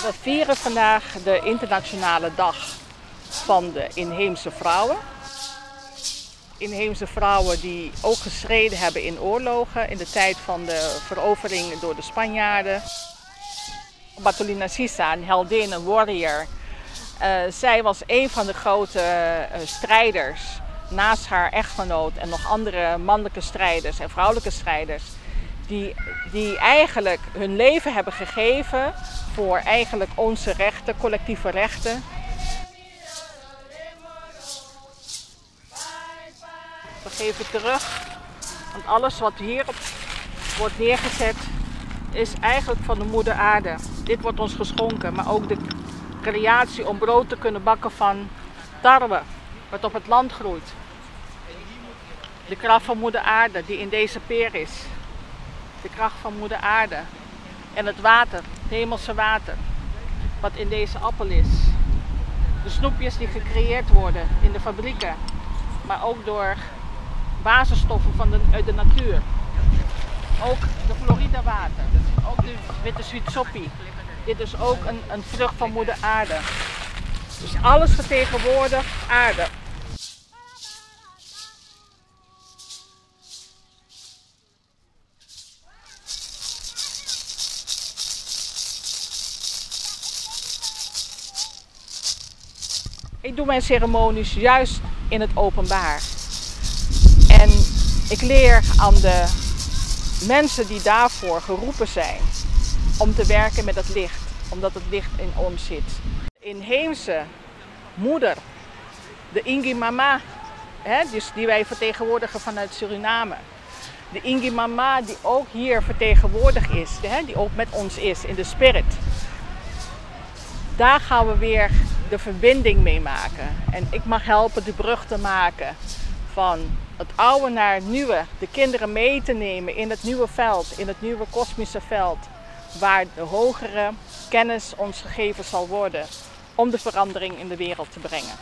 We vieren vandaag de internationale dag van de inheemse vrouwen. Inheemse vrouwen die ook gestreden hebben in oorlogen in de tijd van de verovering door de Spanjaarden. Bartolina Sisa, een heldin, een warrior. Zij was een van de grote strijders naast haar echtgenoot en nog andere mannelijke strijders en vrouwelijke strijders. Die eigenlijk hun leven hebben gegeven voor eigenlijk onze rechten, collectieve rechten. We geven terug, want alles wat hierop wordt neergezet is eigenlijk van de moeder aarde. Dit wordt ons geschonken, maar ook de creatie om brood te kunnen bakken van tarwe, wat op het land groeit. De kracht van moeder aarde die in deze peer is. De kracht van moeder aarde. En het water, het hemelse water, wat in deze appel is. De snoepjes die gecreëerd worden in de fabrieken, maar ook door basisstoffen uit de natuur. Ook de Florida water, ook de witte suitsoppi. Dit is ook een vrucht van moeder aarde. Dus alles vertegenwoordigt aarde. Ik doe mijn ceremonies juist in het openbaar. En ik leer aan de mensen die daarvoor geroepen zijn om te werken met het licht, omdat het licht in ons zit. De inheemse moeder, de Ingi Mama, dus die wij vertegenwoordigen vanuit Suriname. De Ingi Mama die ook hier vertegenwoordigd is, die ook met ons is in de spirit. Daar gaan we weer de verbinding mee maken. En ik mag helpen de brug te maken van het oude naar het nieuwe. De kinderen mee te nemen in het nieuwe veld, in het nieuwe kosmische veld. Waar de hogere kennis ons gegeven zal worden om de verandering in de wereld te brengen.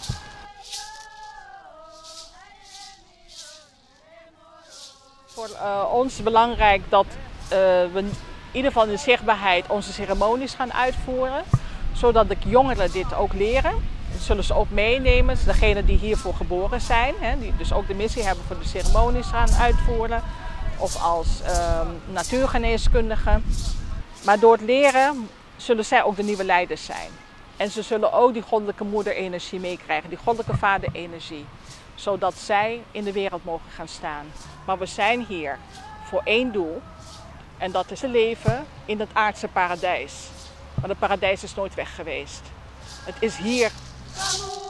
Voor ons is het belangrijk dat we in ieder geval in de zichtbaarheid onze ceremonies gaan uitvoeren. Zodat de jongeren dit ook leren. Dat zullen ze ook meenemen. Degenen die hiervoor geboren zijn. Die dus ook de missie hebben voor de ceremonies gaan uitvoeren. Of als natuurgeneeskundigen. Maar door het leren zullen zij ook de nieuwe leiders zijn. En ze zullen ook die goddelijke moederenergie meekrijgen. Die goddelijke vaderenergie. Zodat zij in de wereld mogen gaan staan. Maar we zijn hier voor één doel. En dat is te leven in het aardse paradijs. Maar het paradijs is nooit weg geweest. Het is hier.